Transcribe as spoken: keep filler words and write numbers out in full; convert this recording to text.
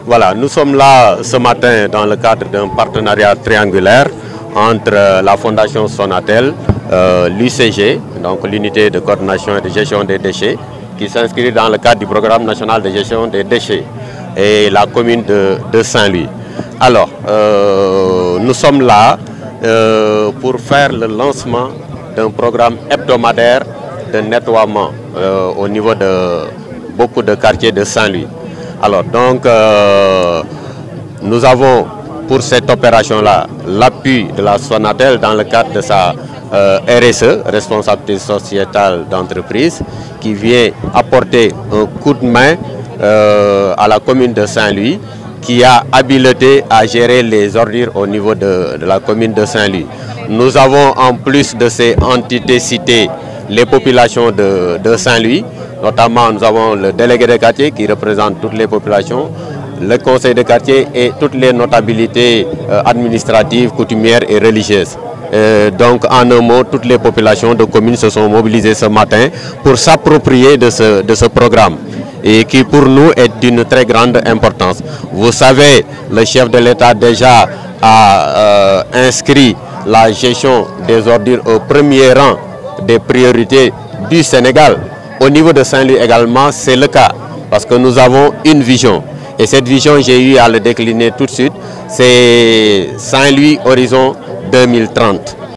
Voilà, nous sommes là ce matin dans le cadre d'un partenariat triangulaire entre la Fondation Sonatel, euh, l'U C G, donc l'unité de coordination et de gestion des déchets, qui s'inscrit dans le cadre du programme national de gestion des déchets, et la commune de, de Saint-Louis. Alors, euh, nous sommes là euh, pour faire le lancement d'un programme hebdomadaire de nettoiement euh, au niveau de beaucoup de quartiers de Saint-Louis. Alors donc, euh, nous avons pour cette opération-là l'appui de la Sonatel dans le cadre de sa euh, R S E, responsabilité sociétale d'entreprise, qui vient apporter un coup de main euh, à la commune de Saint-Louis, qui a habilité à gérer les ordures au niveau de, de la commune de Saint-Louis. Nous avons en plus de ces entités citées les populations de, de Saint-Louis. Notamment, nous avons le délégué de quartier qui représente toutes les populations, le conseil de quartier et toutes les notabilités euh, administratives, coutumières et religieuses. Euh, donc, en un mot, toutes les populations de communes se sont mobilisées ce matin pour s'approprier de ce, de ce programme, et qui pour nous est d'une très grande importance. Vous savez, le chef de l'État déjà a euh, inscrit la gestion des ordures au premier rang des priorités du Sénégal. Au niveau de Saint-Louis également, c'est le cas, parce que nous avons une vision. Et cette vision, j'ai eu à le décliner tout de suite, c'est Saint-Louis Horizon deux mille trente.